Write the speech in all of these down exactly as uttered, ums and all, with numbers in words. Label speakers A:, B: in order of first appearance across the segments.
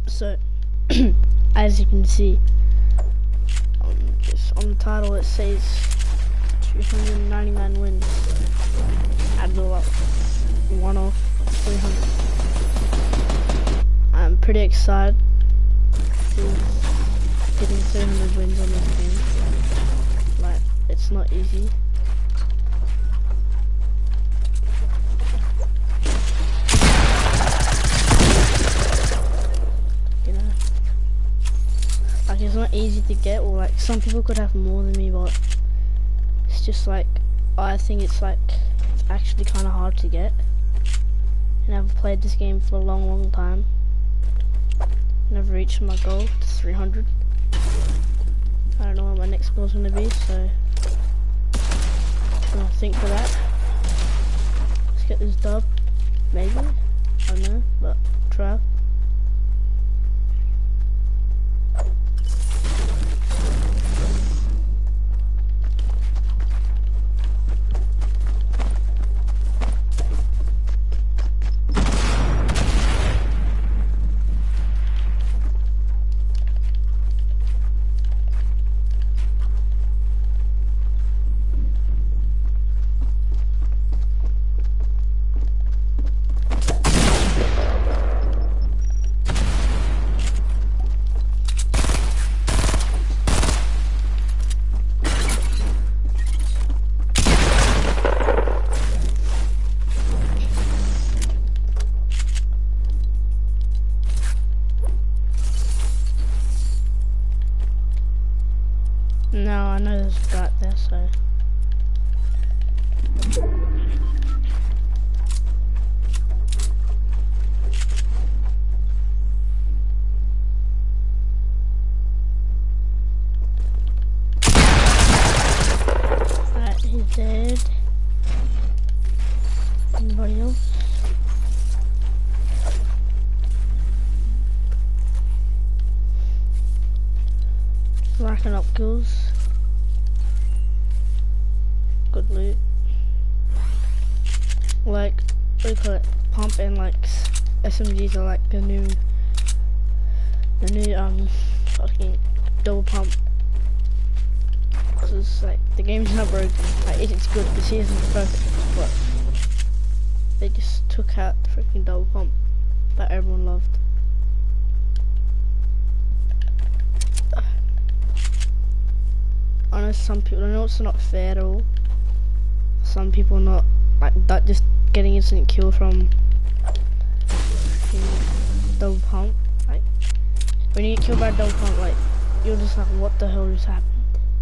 A: So, as you can see, um, just on the title it says two hundred ninety-nine wins. Add all up, one off three hundred. I'm pretty excited with getting three hundred wins on this game. Like, it's not easy. Like, it's not easy to get, or like some people could have more than me, but it's just like, I think it's like it's actually kind of hard to get. And I've played this game for a long long time and I've reached my goal to three hundred. I don't know what my next goal is going to be, so I'm gonna think for that. Let's get this dub, maybe, I don't know, but try. No, I know there's a guy out there, so. Alright, he's dead. Anybody else? Racking up kills. Good loot. Like, what do you call it? Pump and like S M Gs are like the new, the new um fucking double pump. Cause like the game's not broken. Like it's good. The season's perfect, but they just took out the freaking double pump that everyone loved. I know some people, I know it's not fair at all. Some people not like that, just getting instant kill from double pump. Like when you get killed by a double pump, like you're just like, what the hell just happened?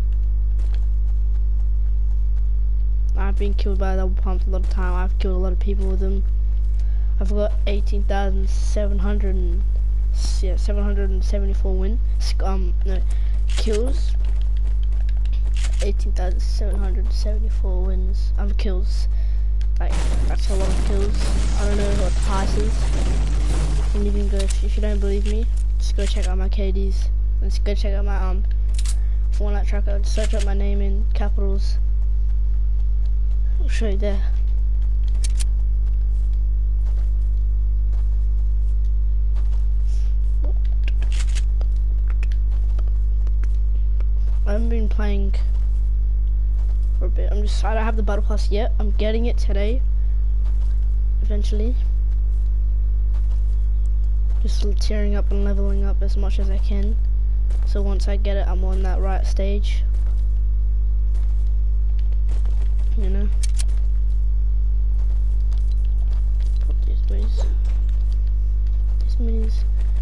A: I've been killed by a double pump a lot of time. I've killed a lot of people with them. I've got eighteen thousand seven hundred and yeah, seven hundred and seventy-four win um no kills. eighteen thousand seven hundred seventy-four wins, um, kills. Like, that's a lot of kills. I don't know what the highest is. And you can go, if, if you don't believe me, just go check out my K Ds. And just go check out my, um, Fortnite tracker. Just search up my name in capitals. I'll show you there. I haven't been playing for a bit. I'm just, I don't have the battle pass yet. I'm getting it today, eventually. Just tearing up and leveling up as much as I can. So once I get it, I'm on that right stage. You know. Put these minis. These minis.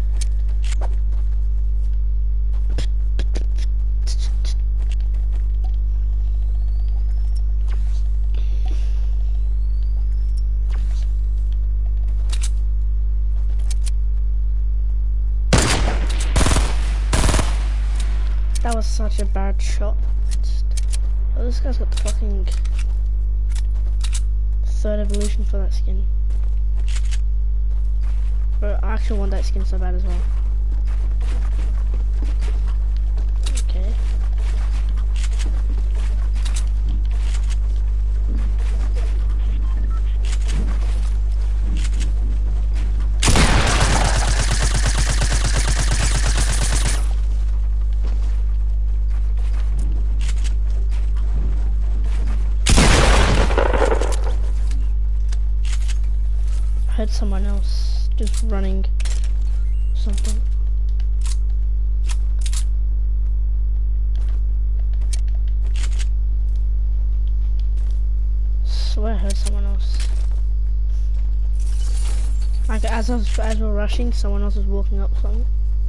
A: That was such a bad shot. Just, oh, this guy's got the fucking third evolution for that skin. But I actually want that skin so bad as well. Okay. heard someone else just running something. Swear I heard someone else. Like as I was as we were rushing, someone else was walking up something.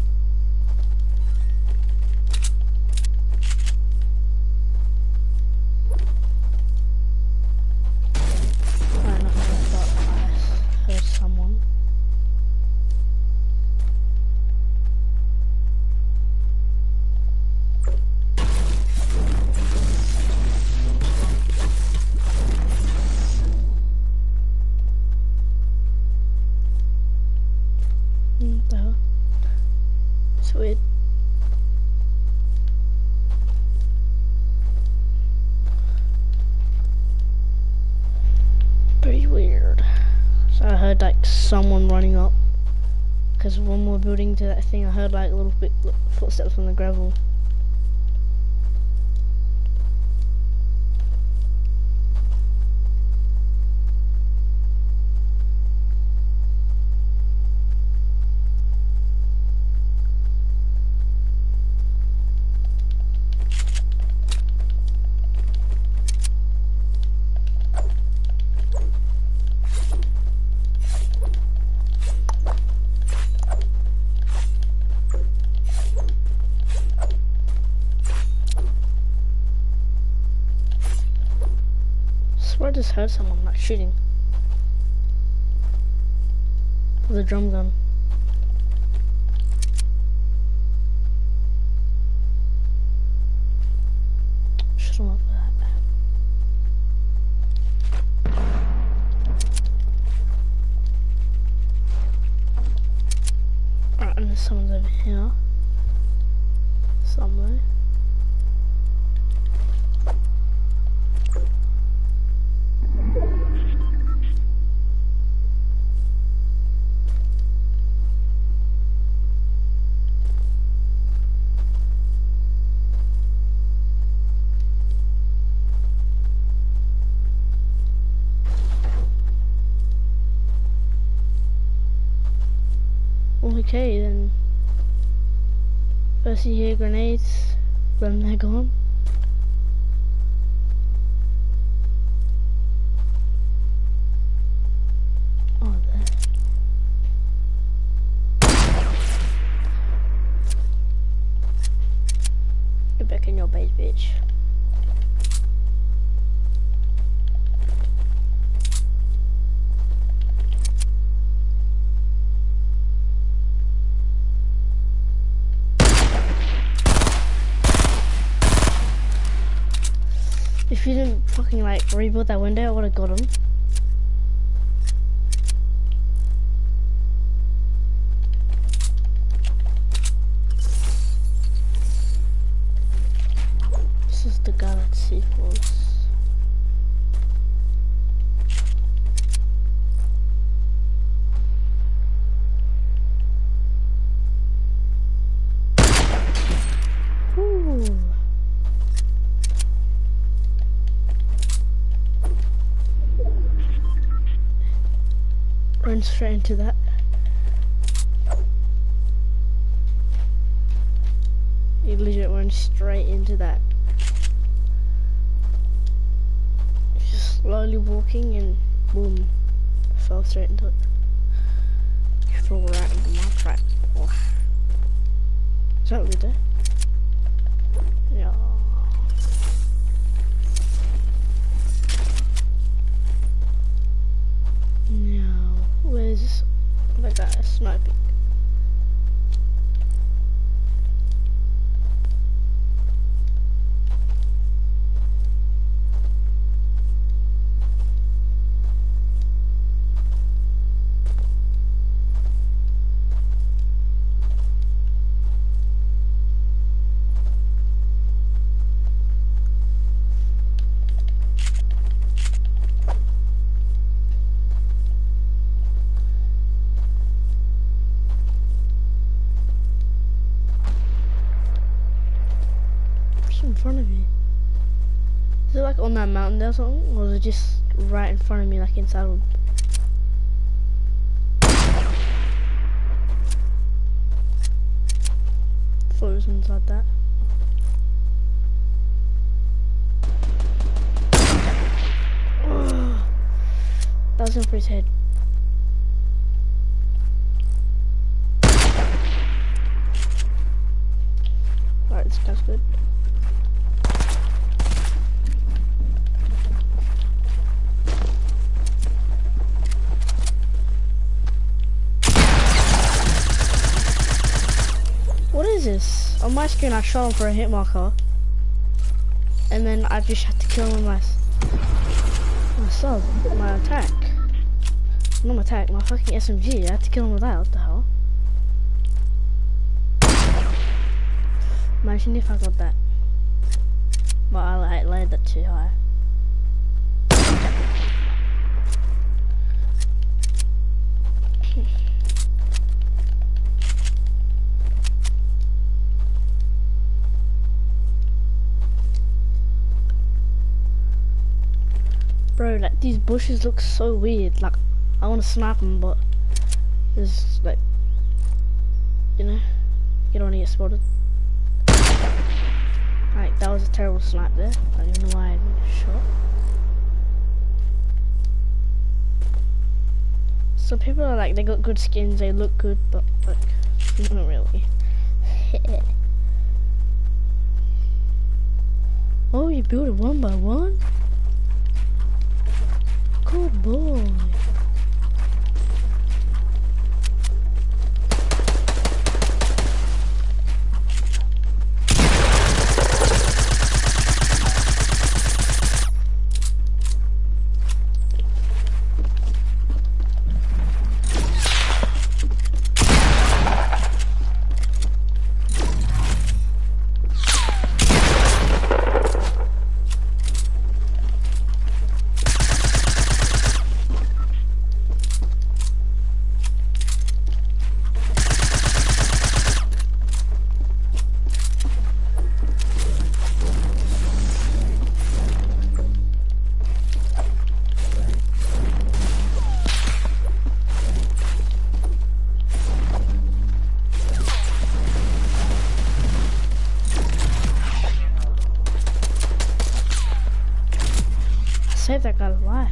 A: Weird. Very weird. So I heard like someone running up, because when we were building to that thing, I heard like little bit footsteps on the gravel. I just heard someone like shooting with a drum gun. Shut him up for that. Alright, and there's someone's over here somewhere. Okay then, first you hear grenades, then they're gone. Oh, there. Get back in your base, bitch. If you didn't fucking like rebuild that window, I would have got him. This is the guy that sequels. Run straight into that. You legit run straight into that. Just slowly walking and boom, fell straight into it. You fell right into my trap. Oh. Is that what there? Yeah. Now, where's the guy sniping? In front of you. Is it like on that mountain there or something? Or is it just right in front of me, like inside of Thought it was inside that. Oh, that was in for his head. Alright, this guy's good. What is this? On my screen I shot him for a hit marker. And then I just had to kill him with my, my sub, my attack. Not my attack, my fucking S M G. I had to kill him with that, what the hell? Imagine if I got that. But I, I laid that too high. Bro, like these bushes look so weird. Like I want to snipe them, but there's like, you know, you don't want to get spotted. Alright, that was a terrible snipe there. I don't even know why I shot. So people are like, they got good skins, they look good, but like, not really. Oh, you build it one by one? Good boy. Save that guy's life.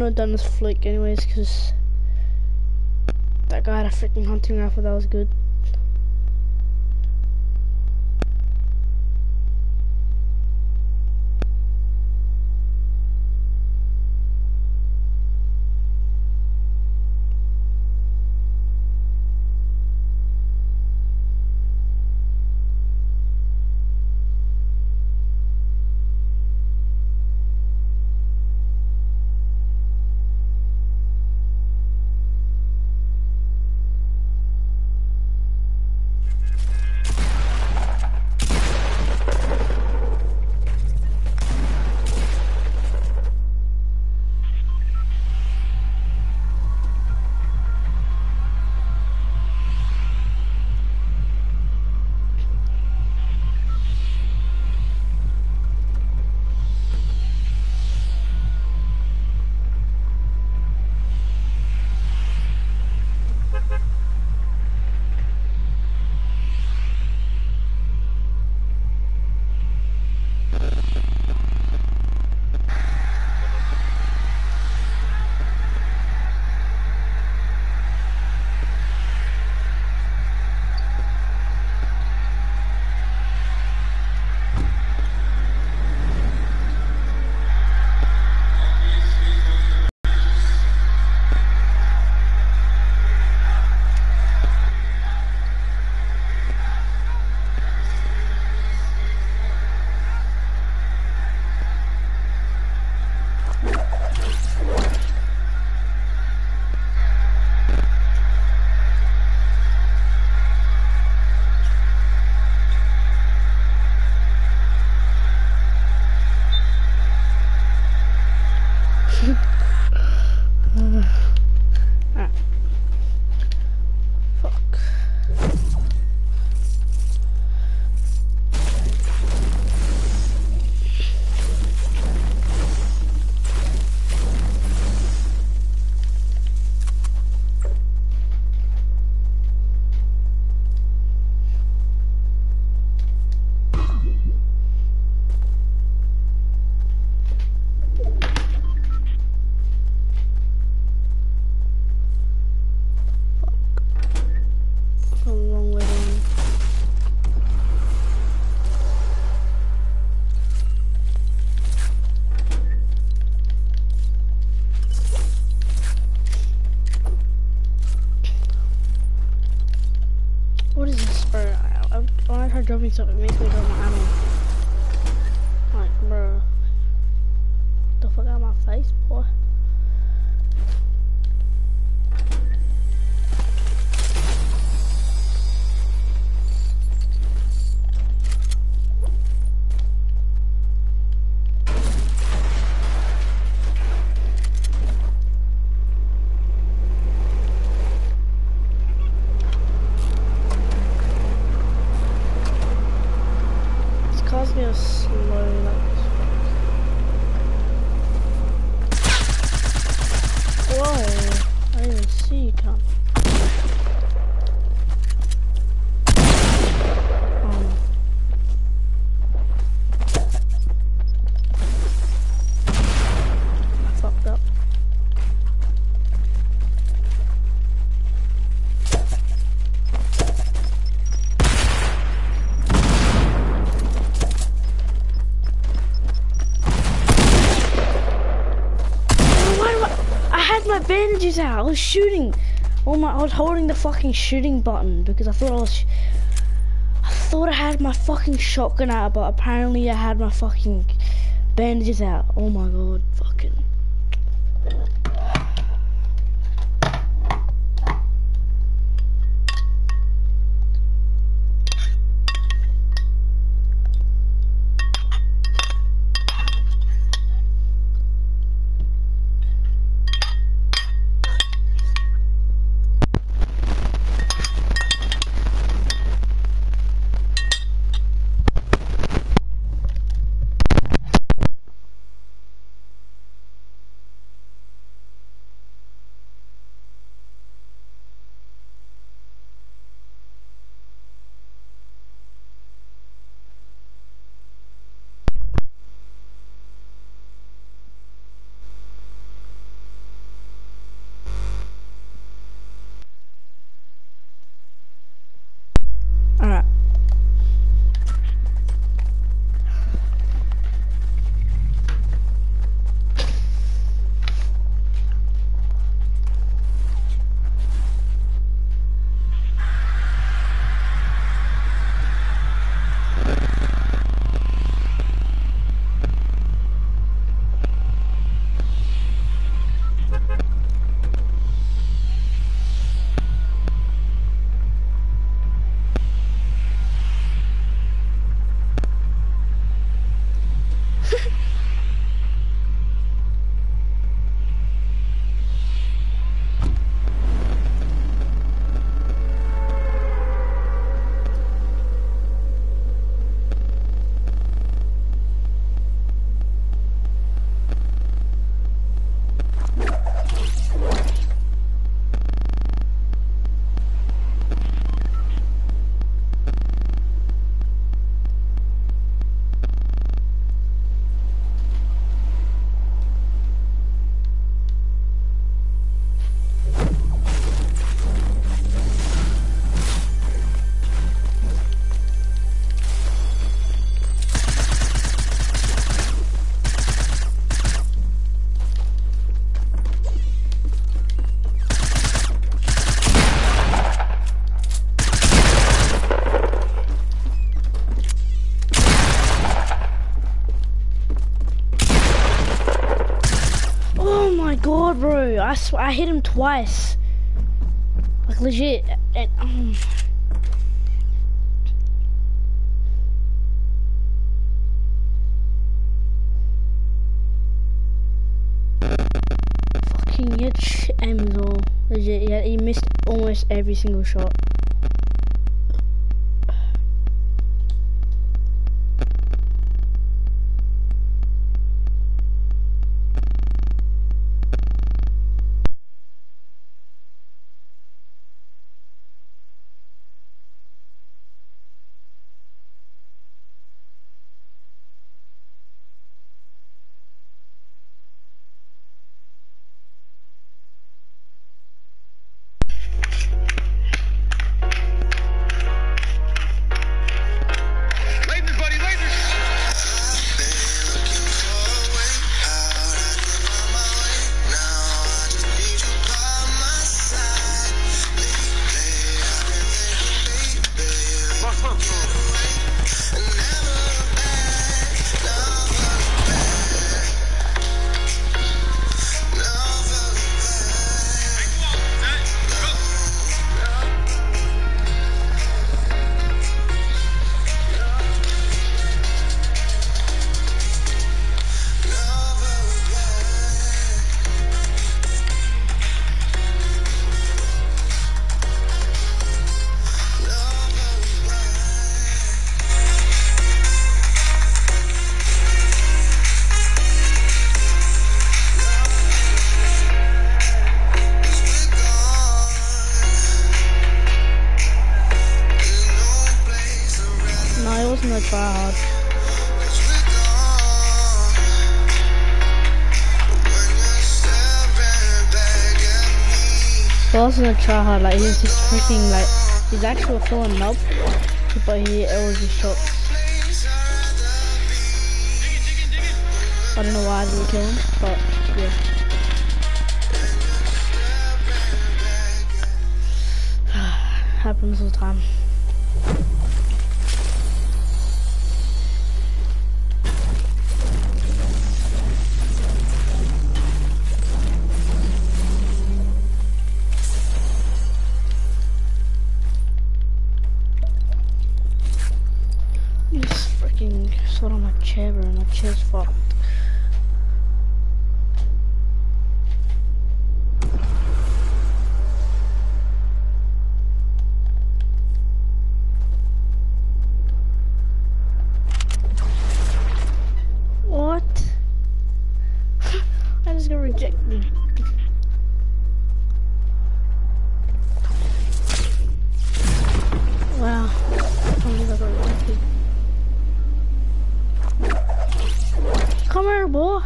A: wouldn't have done this flick anyways, because that guy had a freaking hunting rifle that was good. What is this, bro? I, I, when I try dropping stuff, it makes me drop my ammo. Like, bro. Get the fuck out of my face, boy. Caused me to slow like this. Whoa, I didn't even see you come. Um, I fucked up. My bandages out. I was shooting. Oh my! I was holding the fucking shooting button because I thought I was. Sh I thought I had my fucking shotgun out, but apparently I had my fucking bandages out. Oh my god! Fucking. swear, I hit him twice. Like legit. And, um, fucking he had shit aim as well. Legit, yeah, he missed almost every single shot. Try hard. He wasn't a try hard, like he was just freaking like he's actually feeling knob, but he it was just shots. I don't know why I didn't kill him, but yeah. Happens all the time. Sort on my chair, bro. My chair's fucked. What? I just got rejected. Wow. I can't believe I got rejected. Come here, boy.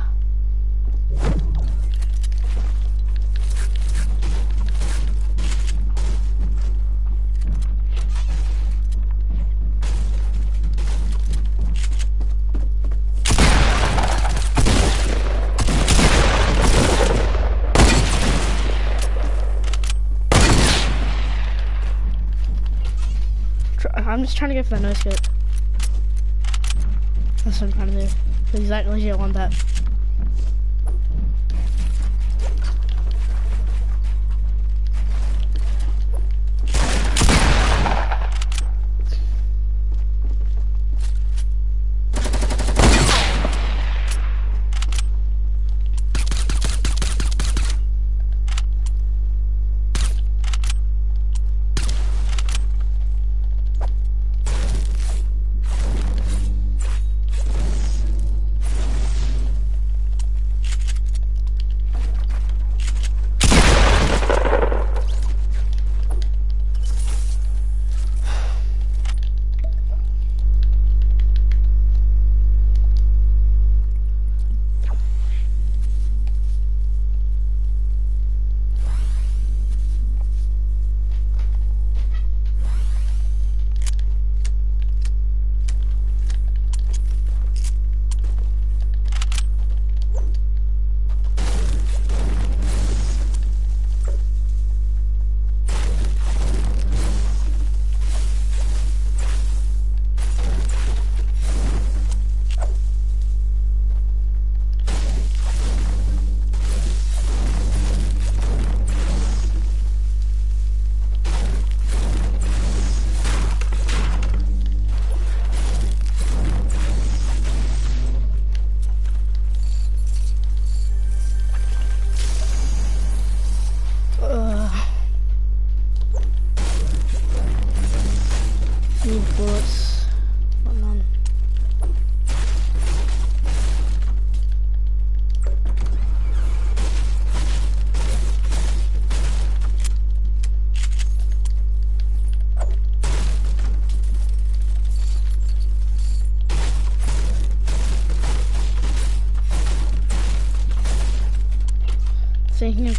A: I'm just trying to go for that no scope. That's what I'm trying to do. Exactly, I want that.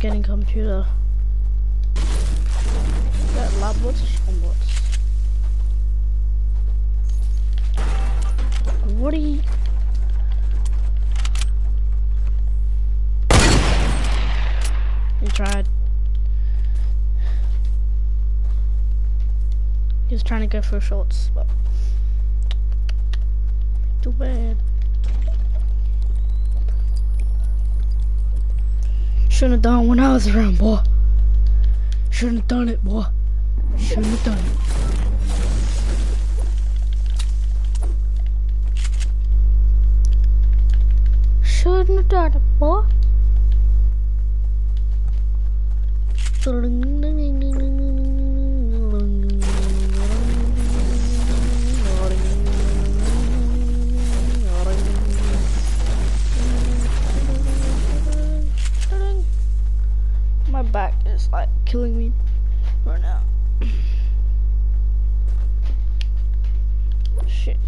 A: getting computer. Is that lab bots or spawn bots? What are you? He tried. He was trying to go for shorts, but too bad. Shouldn't have done it when I was around, boy. Shouldn't have done it, boy. Shouldn't have done it. Shouldn't have done it, boy. My back is like killing me right now. Shit.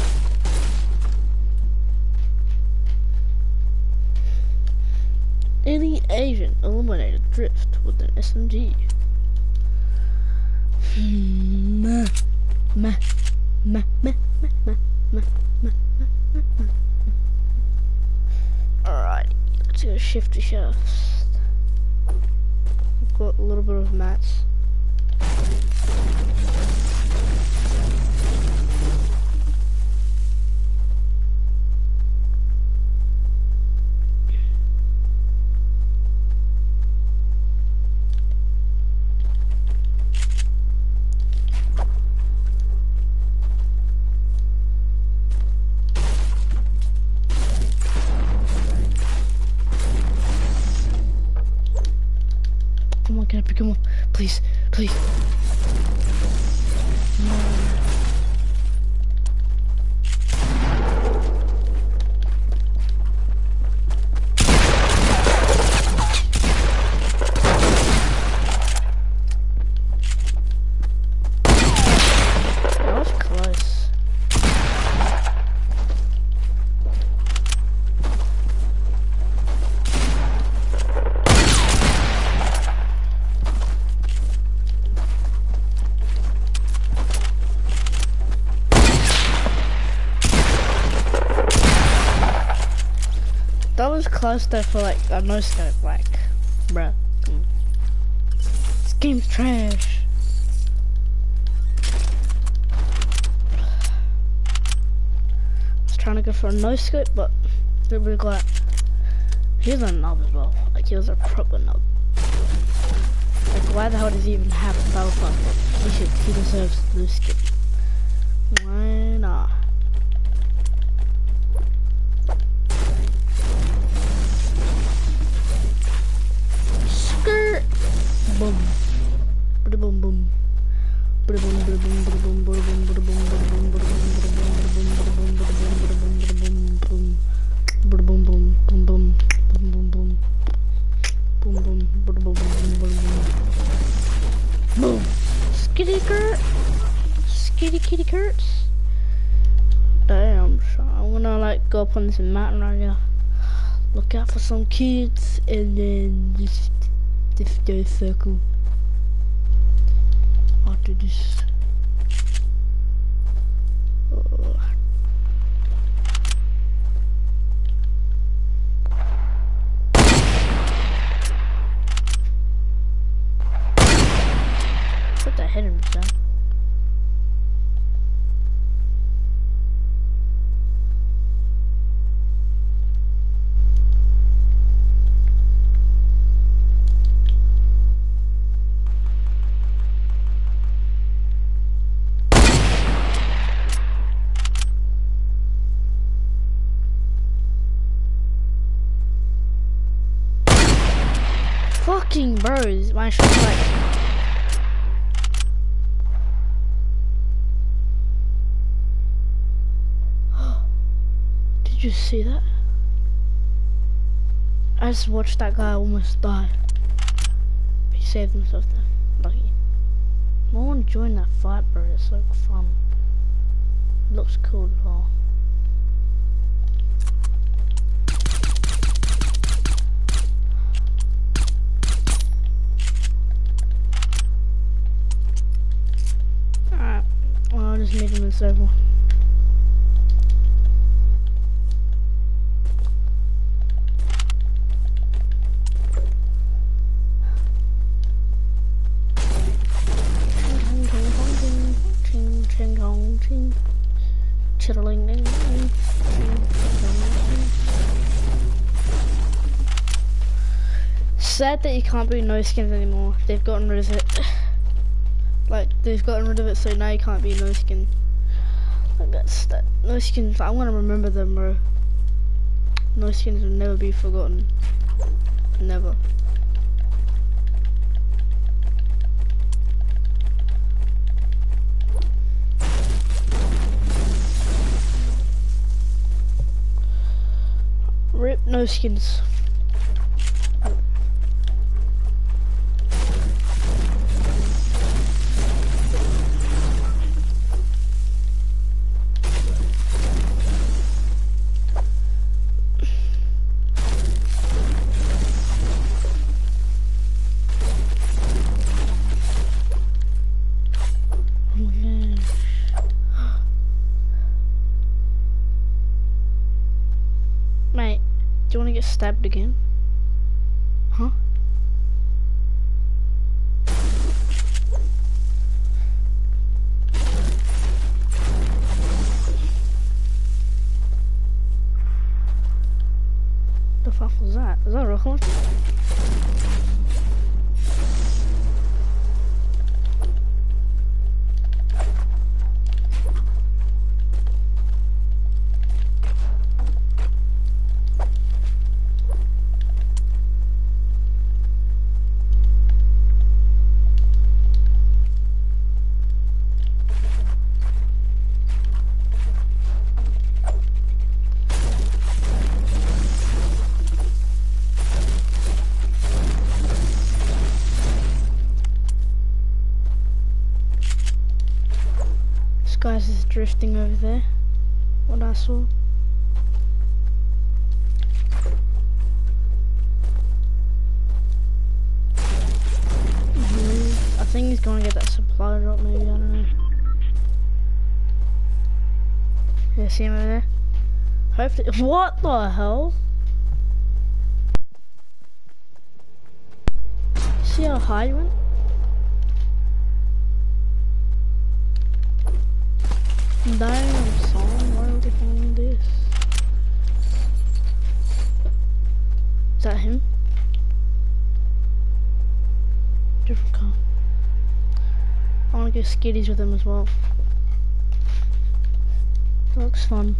A: Any Asian eliminated drift with an S M G. Meh, meh, meh, meh, meh, meh, meh, meh, meh. Alright, let's go shift to shafts. I've got a little bit of mats. Come on, can I pick him up? Please, please. No. That was close. That was close though for like a no scope, like, bruh. Come on. This game's trash. I was trying to go for a no scope, but they were like, he was a nub as well. Like, he was a proper nub. Like, why the hell does he even have a battle pass? He should, he deserves no skip. Why not? Boom. Boom boom boom. Boom boom boom boom boom boom boom boom boom boom boom boom. Skitty Kurt. Skitty kitty Kurtz. Damn, so I'm gonna like go up on this mountain right now. Look out for some kids and then just This day circle after this. Oh. Put that head in the sound. Fucking bros, my shot's like did you see that? I just watched that guy almost die. He saved himself there. Lucky. I want to join that fight, bro. It's like fun. It looks cool as well. meet him in circle. Ching ching chong ching. Chittering ding ding. Sad that you can't be no skins anymore. They've gotten rid of it. Like they've gotten rid of it, so now you can't be no skin. Like that's that. No skins. I'm gonna remember them, bro. No skins will never be forgotten. Never. Rip no skins. Mate, do you want to get stabbed again? Huh? The fuck was that? Was that a rock one? Guys is drifting over there. What I saw. Mm-hmm. I think he's gonna get that supply drop maybe, I don't know. Yeah, see him over there? Hopefully. What the hell? See how high he went? Damn, son, why are they following this? Is that him? Different car. I wanna go skiddies with him as well. That looks fun.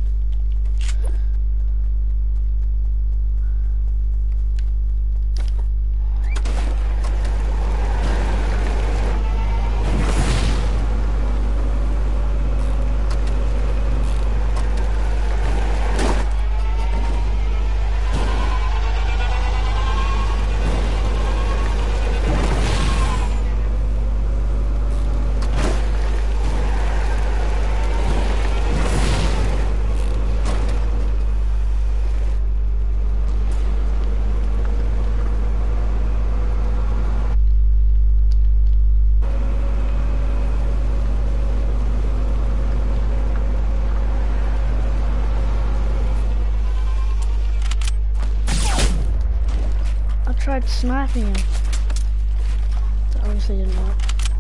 A: Tried sniping him. That obviously didn't work.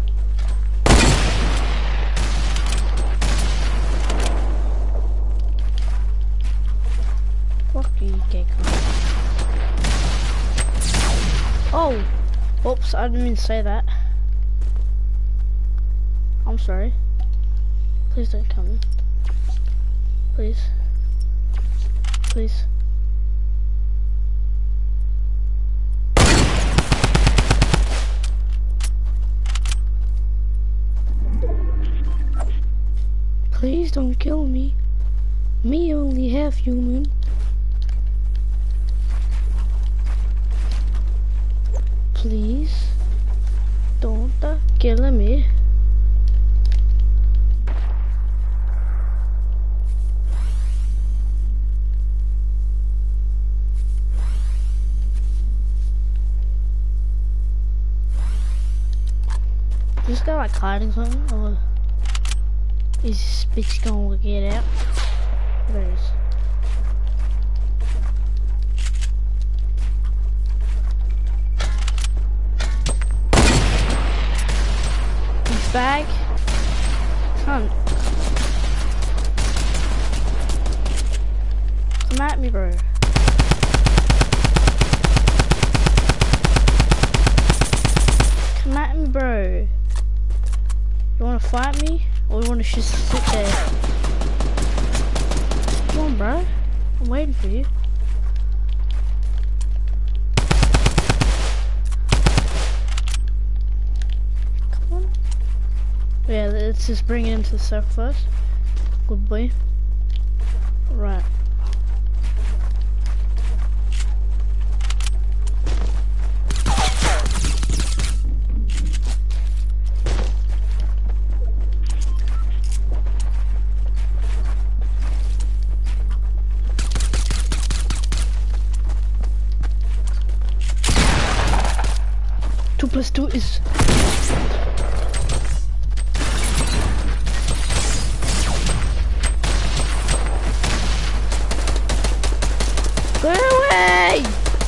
A: Fuck you, gay cunt. Oh! Oops, I didn't mean to say that. I'm sorry. Please don't come in. Please. Please. Please don't kill me. Me only half human. Please don't uh, kill me. Is this guy like hiding something or? Is this bitch gonna get out? There it is. His bag. Cunt. Come at me, bro. Come at me, bro. You wanna fight me? Or you wanna just sit there? Come on, bro. I'm waiting for you. Come on. Yeah, let's just bring it into the circle first. Good boy. Right. Two plus two is go away.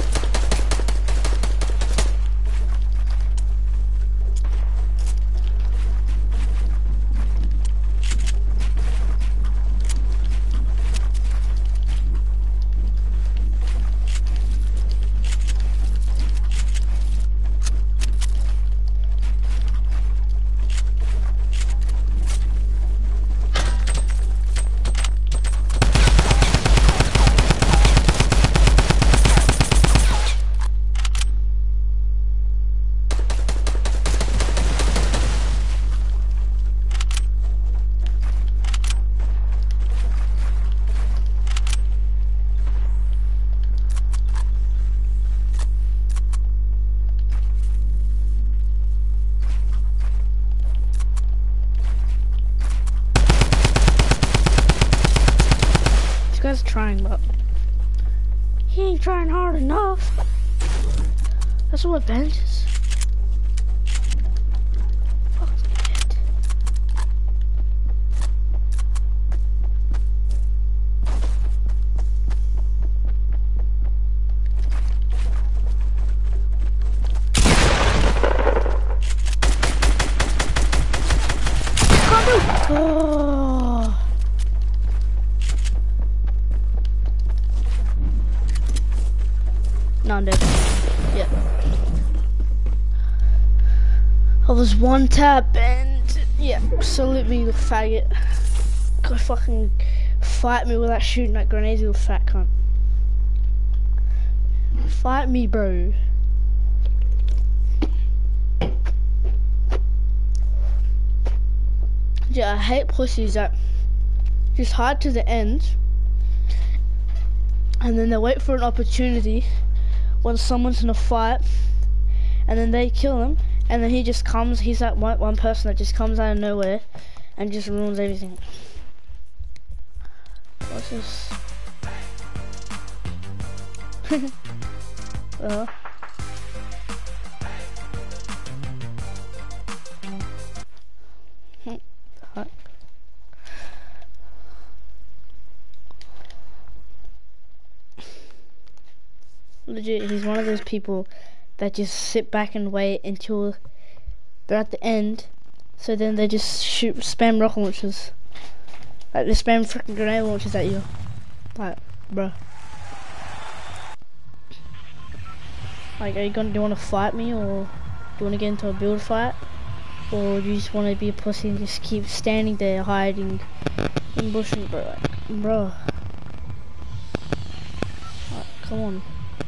A: This guy's trying, but he ain't trying hard enough. That's what bench is. Fuck it. Oh. No, I'm dead. Yeah. Oh, there's one tap and yeah, salute me, you faggot. Go fucking fight me without shooting that grenade, you fat cunt. Fight me, bro. Yeah, I hate pussies that just hide to the end and then they wait for an opportunity when someone's in a fight and then they kill him and then he just comes, he's that one, one person that just comes out of nowhere and just ruins everything. What's this? uh-huh. Legit, he's one of those people that just sit back and wait until they're at the end, so then they just shoot spam rocket launchers, like they spam freaking grenade launchers at you. Like, bruh. Like, are you gonna do you want to fight me, or do you want to get into a build fight, or do you just want to be a pussy and just keep standing there hiding in bushes, bro? Like, bro. Like, come on.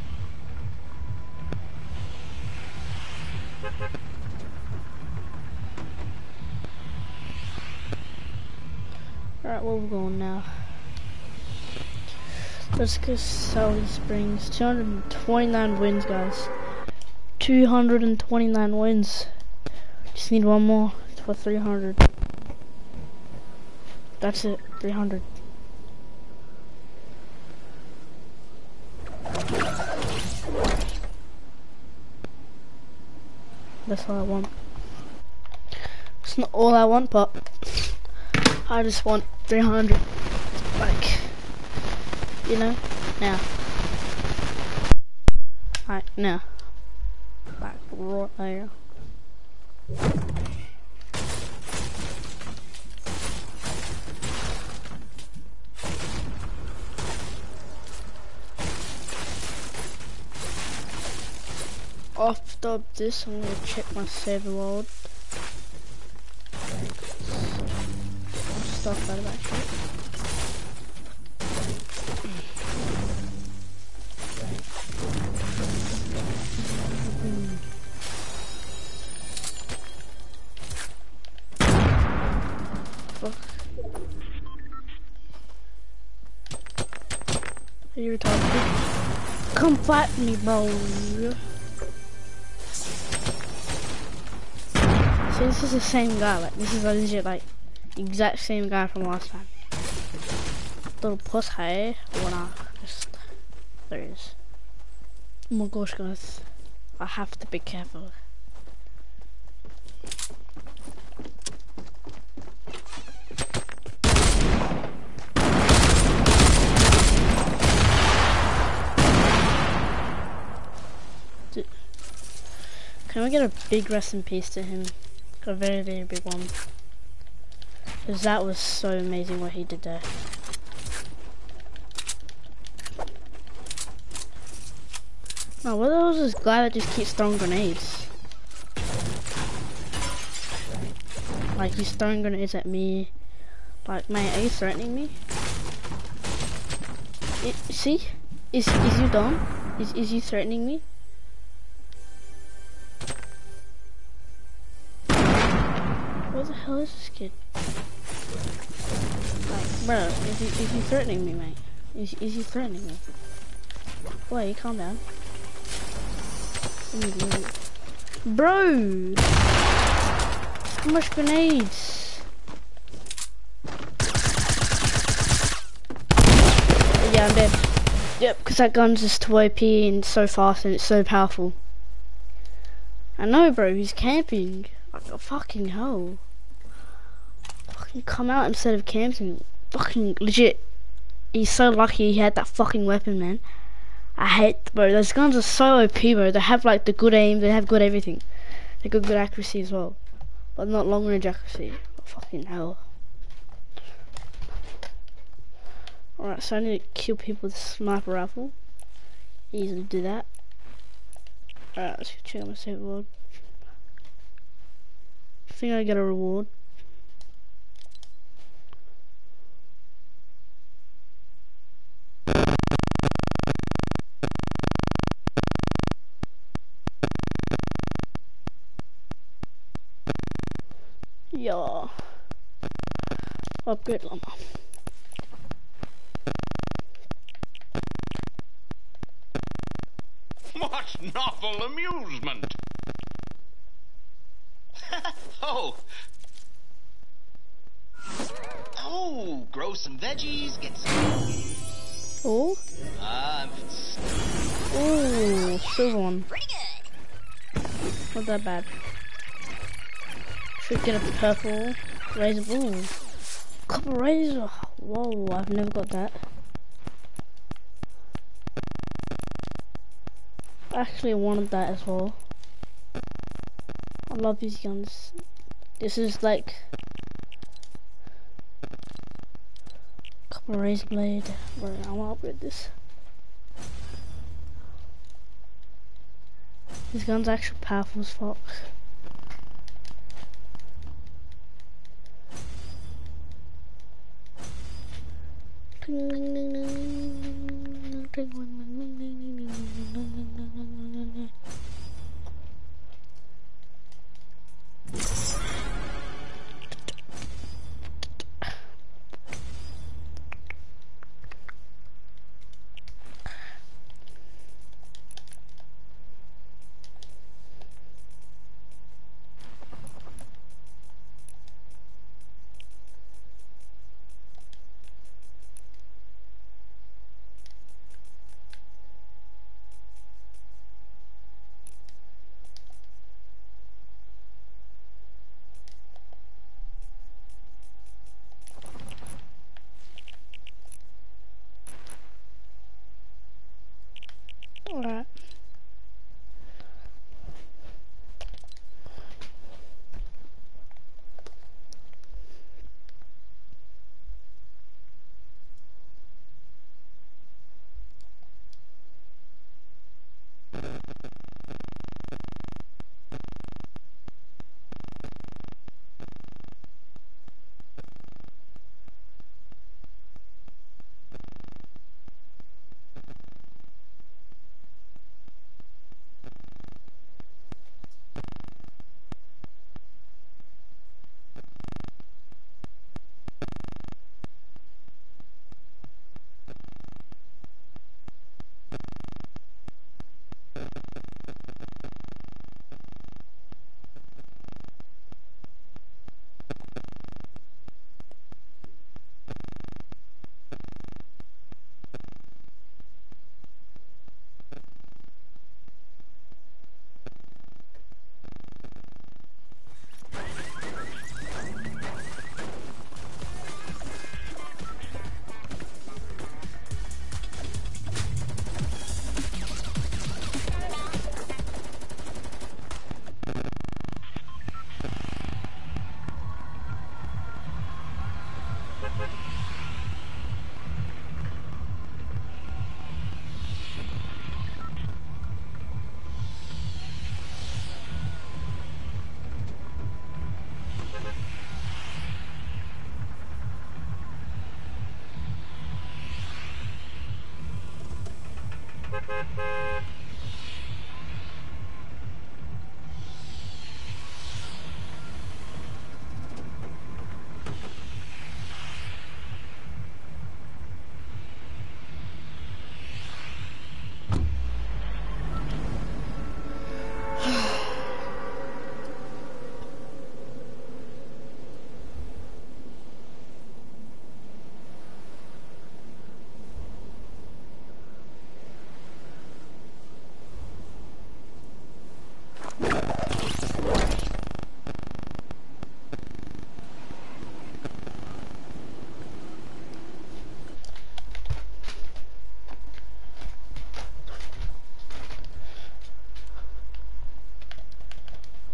A: Alright, where we going now? Let's go Salty Springs. two hundred twenty-nine wins, guys. two hundred twenty-nine wins. Just need one more for three hundred. That's it, three hundred. That's all I want. It's not all I want, but I just want three hundred, like, you know, now. Like, now. Like, right there. After this, I'm gonna check my save world. I'm stuck out of that shit. Fuck. Are you retarded? Come fight me, bro. See, this is the same guy. Like, this is a legit, like, exact same guy from last time. Little puss, hey. Wanna just there he is. Oh my gosh, guys! I have to be careful. Can we get a big rest in peace to him? A very, very big one. Because that was so amazing what he did there. No, what was this guy that just keeps throwing grenades? Like, he's throwing grenades at me. Like, man, are you threatening me? It, see? Is, is you dumb? Is, is you threatening me? What the hell is this kid? Like, bro, is he, is he threatening me, mate? Is, is he threatening me? Wait, calm down. Bro! How much grenades? Yeah, I'm dead. Yep, because that gun's just too O P and so fast and it's so powerful. I know, bro, he's camping. Like a fucking hell. Fucking come out instead of camping. Fucking legit. He's so lucky he had that fucking weapon, man. I hate, bro, those guns are so O P, bro. They have like the good aim, they have good everything. They got good accuracy as well. But not long range accuracy. But fucking hell. Alright, so I need to kill people with a sniper rifle. Easily do that. Alright, let's check out my save world. I think I get a reward. Yeah. Upgrade llama.
B: What novel amusement! Oh! Oh, grow some veggies, get some...
A: Oh?
B: Uh,
A: Oh, silver one.
B: pretty good.
A: Not that bad. Should get a purple razor. Ooh. Copper razor. Whoa, I've never got that. I actually wanted that as well. I love these guns. This is like copper razor blade. Right, I want to upgrade this. These guns are actually powerful as fuck.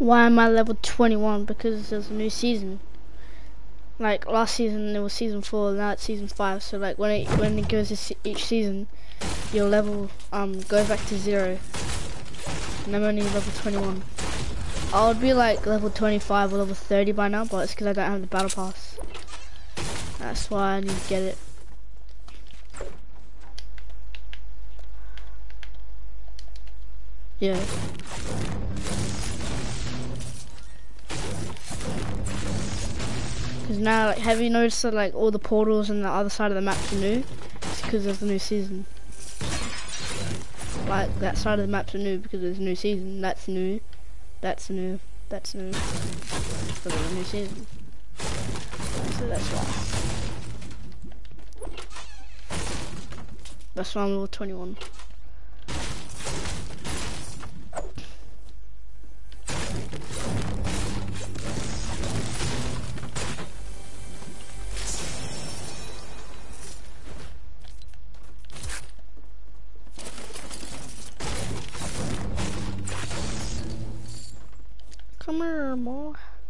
A: Why am I level twenty-one? Because there's a new season. Like last season it was season four, now it's season five. So like when it when it goes to se each season, your level um goes back to zero. And I'm only level twenty-one. I would be like level twenty-five or level thirty by now, but it's because I don't have the battle pass. That's why I need to get it. Yeah. Because now, like, have you noticed that like all the portals on the other side of the maps are new? It's because of the new season. Like that side of the maps are new because there's a new season. That's new. That's new. That's new. Because of the new season. So that's why. That's why I'm level twenty-one. Come here, boy.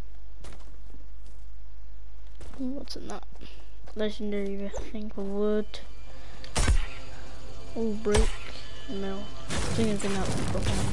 A: What's in that? Legendary, I think, wood. Oh, brick. No. I think it's gonna have to go.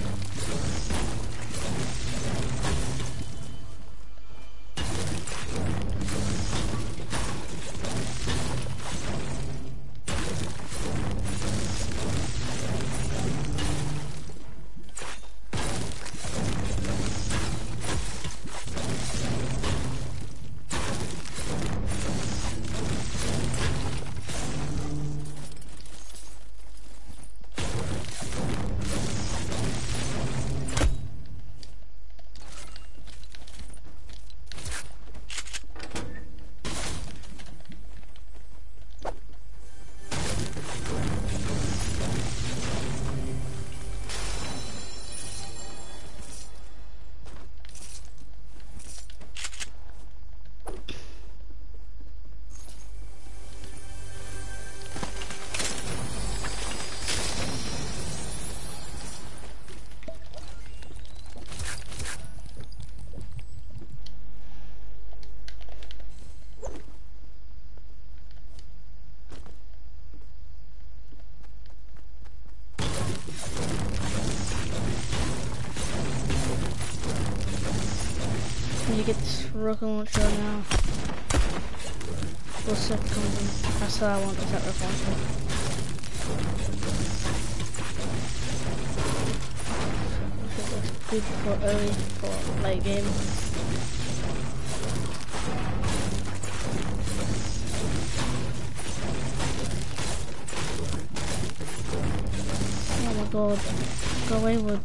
A: You get this rocket launcher now. What's that coming? That's what I want, is that rocket launcher. Good for early, for late game. Oh my god. Go away, wood.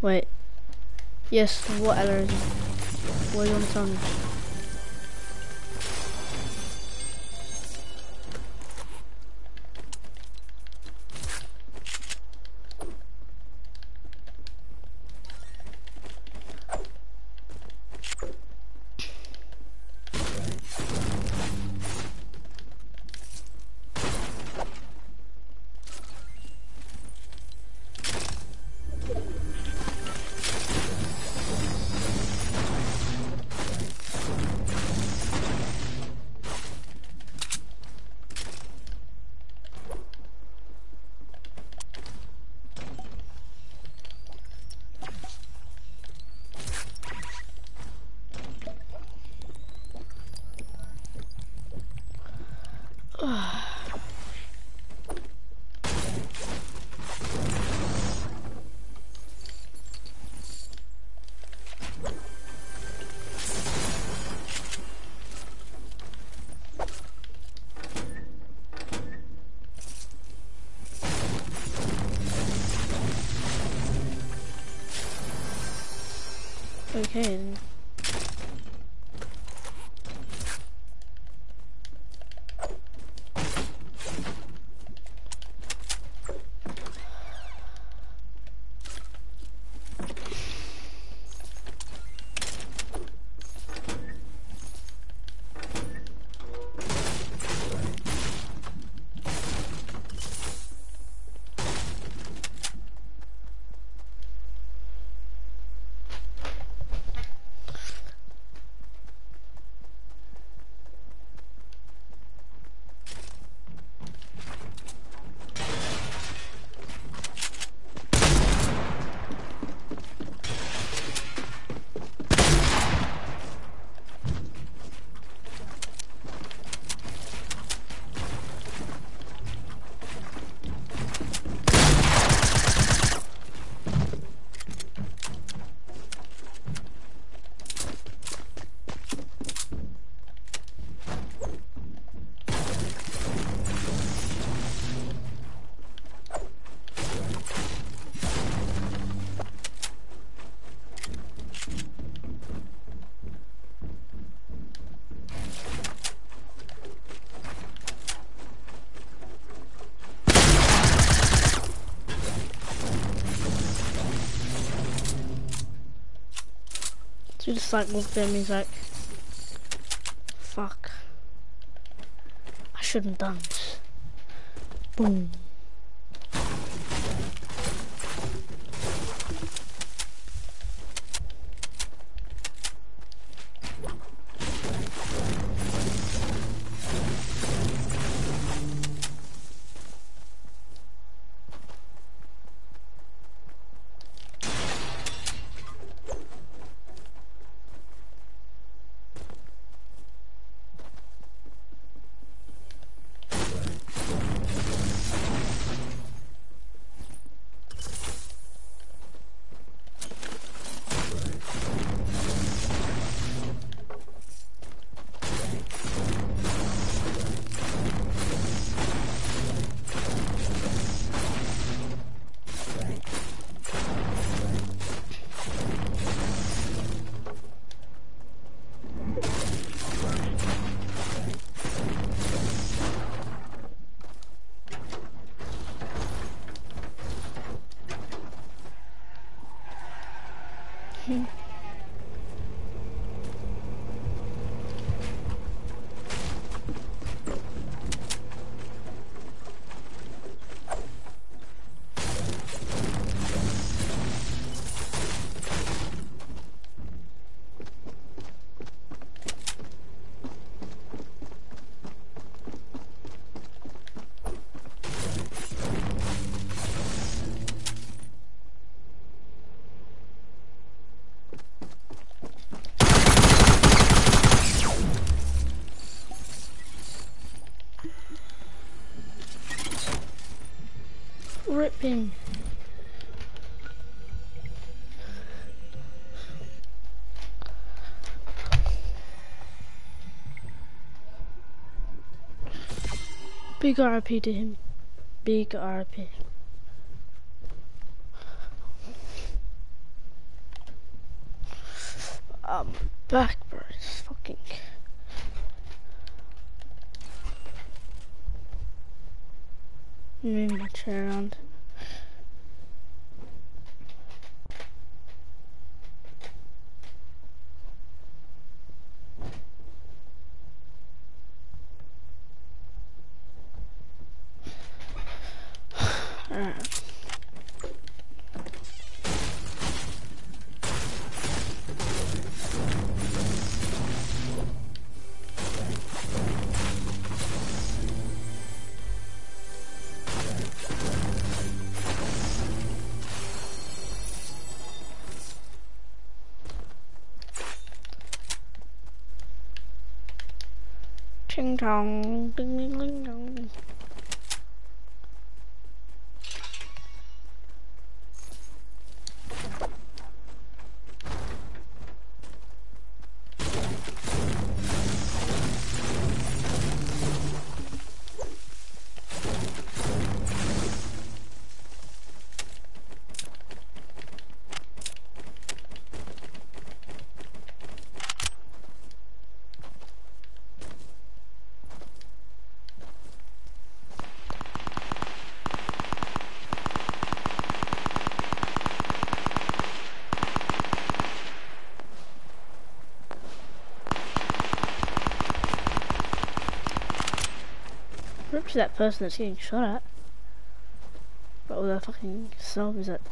A: Wait. Yes, what error is it? What do you want to tell me? Okay. So just like looked at me, he's like, fuck. I shouldn't have done this. Boom. Ripping. Big R I P to him. Big R I P. Um, back, bro. It's fucking. Move my chair around. Alright. Ching chong, ding ding ding dong. Rip to that person that's getting shot at. But with a fucking self is that.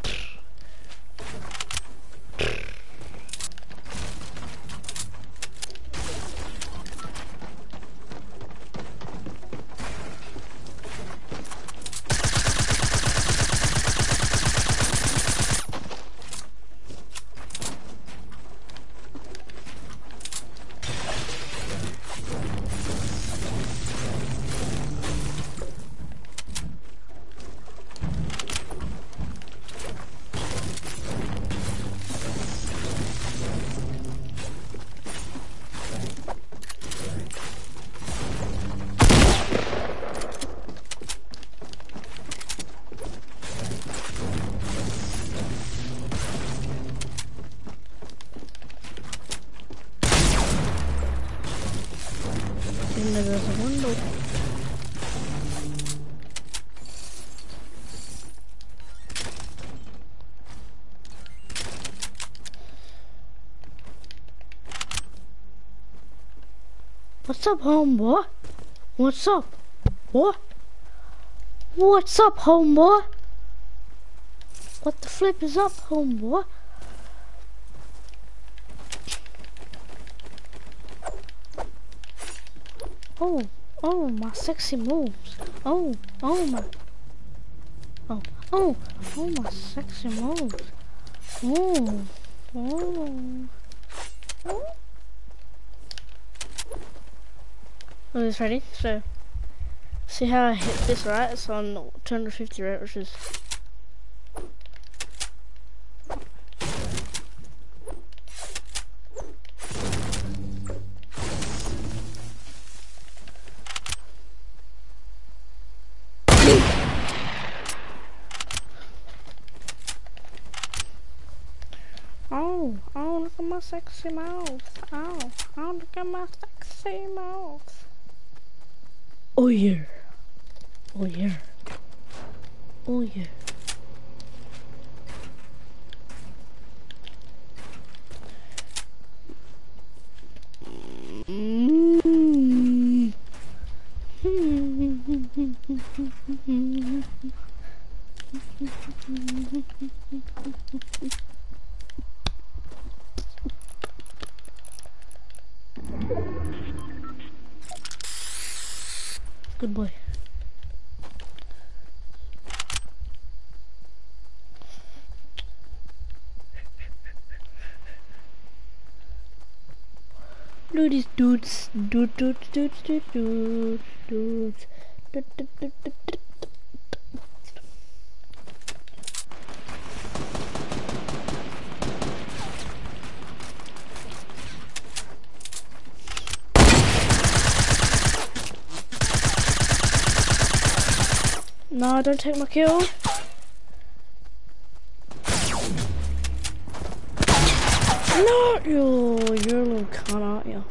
A: There's a window. What's up, homeboy? What's up, boy? What's up, homeboy? What the flip is up, homeboy? Oh, oh, my sexy moves. Oh, oh, my. Oh, oh, oh, my sexy moves. Oh, oh. Oh. Oh, it's ready. So, see how I hit this, right? It's on two hundred fifty, right? Which is. Oh, oh, look at my sexy mouth. Oh, oh, look at my sexy mouth. Oh yeah. Oh yeah. Oh yeah. Mm. Good boy. Look at these dudes, dudes, dudes, dudes, dudes, dudes, dudes, dudes, dudes, dudes, dudes. No, don't take my kill. No, you, you're a little cunt, aren't you?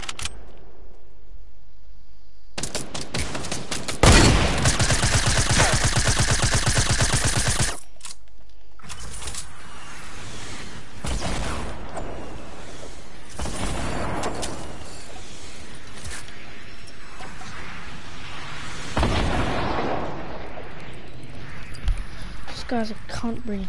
A: This guy's a cunt breed.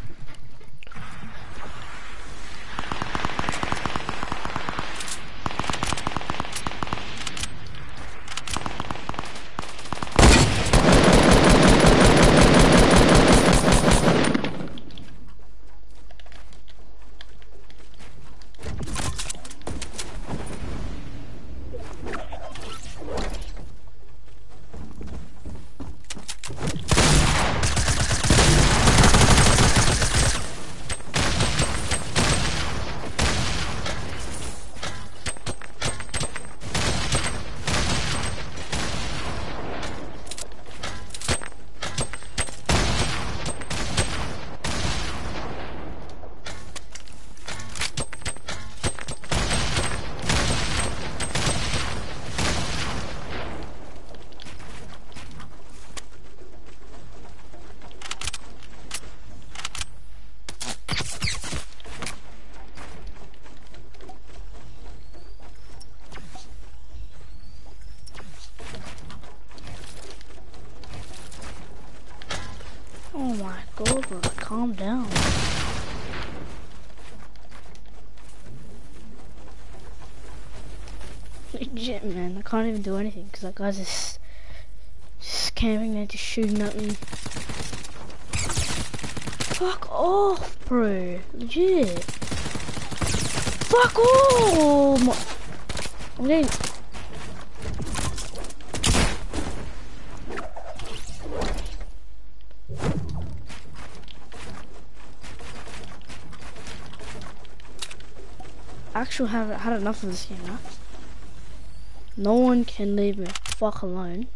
A: Oh my god, bro, calm down. Legit, man, I can't even do anything because that guy's just, just camping there, just shooting at me. Fuck off, bro. Legit. Fuck off! I'm getting... I actually have had enough of this game now. No one can leave me fuck alone.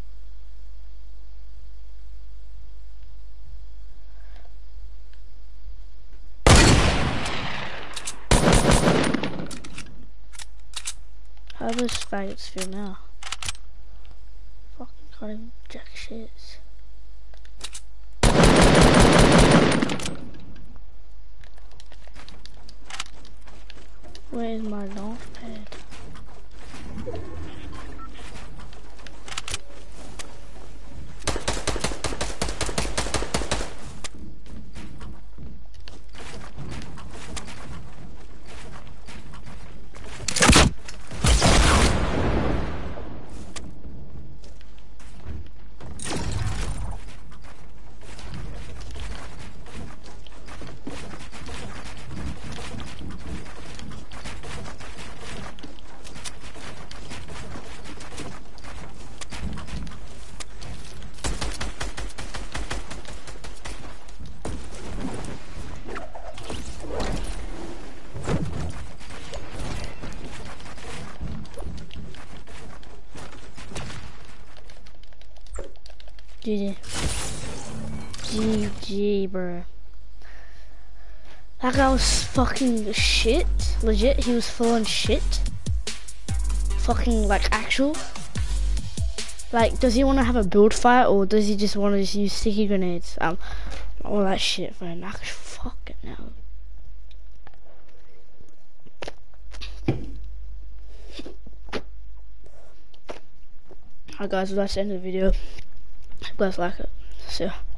A: How does faggots feel now? Fucking can't even jack shit. Where's my launch pad? G G. G G, bro. That guy was fucking shit. Legit, he was full on shit. Fucking, like, actual. Like, does he want to have a build fight, or does he just want to just use sticky grenades? Um, all that shit, man. Actually, fucking hell. Alright guys, well, that's the end of the video. Hope you guys like it. See ya.